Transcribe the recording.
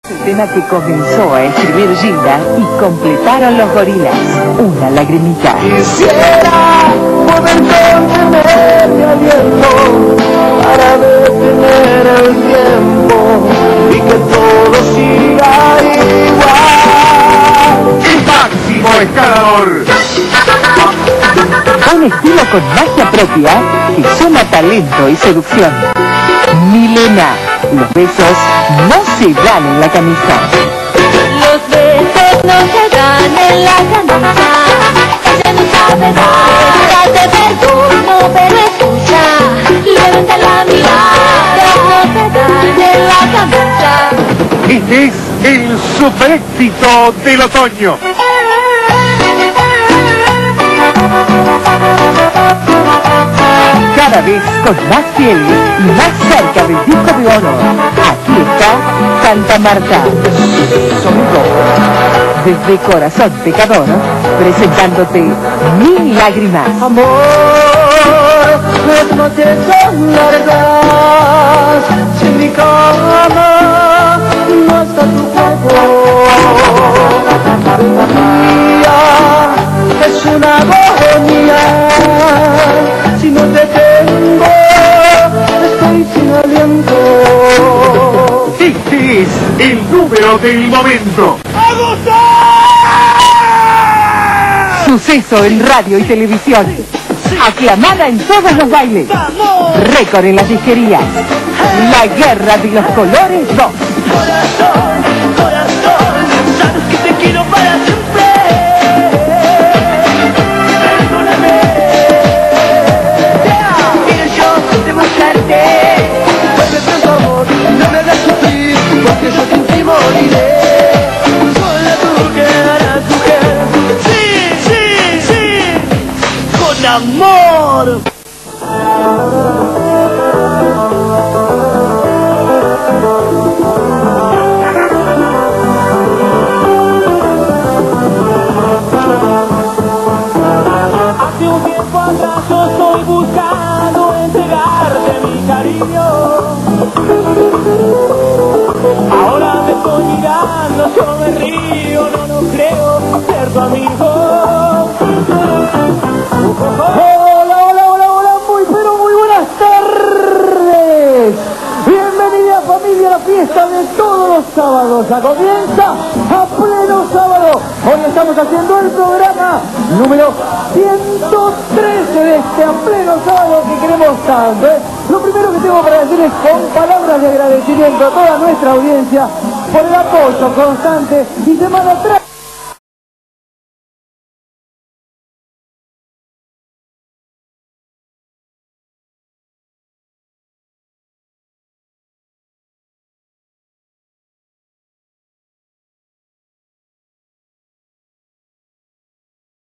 El tema que comenzó a escribir Gilda y completaron los Gorilas. Una lagrimita. Quisiera poder contener mi aliento para detener el tiempo y que todo siga igual. ¡Máximo Escalador! Un estilo con magia propia que suma talento y seducción. Milena. Los besos no se dan en la camisa. Los besos no se dan en la camisa. Ella no sabe nada, te perdono, pero escucha. Levanta la mirada, no se dan en la camisa. Este es el super éxito del otoño. Cada vez con más fieles y más cerca del disco de oro. Aquí está Santa Marta. Sonido desde Corazón Pecador, presentándote Mil Lágrimas. Amor, las noches son largas, sin mi cama no está tu cuerpo. Mía, es una agonía, si no te tengo, estoy sin aliento. Este es el número del momento. Suceso en radio y televisión. Aclamada en todos los bailes. Récord en las disquerías. La Guerra de los Colores 2. Corazón, corazón, sabes que te quiero para siempre. Perdóname. Quiero yo demostrarte. Vuelve pronto amor, no me hagas sufrir, porque yo sin ti moriré. Sola tú quedarás mujer. Sí, sí, sí. Con amor. Hace un tiempo atrás yo estoy buscando entregarte mi cariño. Ahora me estoy mirando, yo me río, no creo ser tu amigo. Hola, hola, hola, hola, muy buenas tardes. Bienvenida familia a la fiesta de todos los sábados. Ya comienza a pleno sábado. Hoy estamos haciendo el programa número 113 de este a pleno sábado que queremos tanto. Lo primero que tengo para decir es con palabras de agradecimiento a toda nuestra audiencia por el apoyo constante y semana tras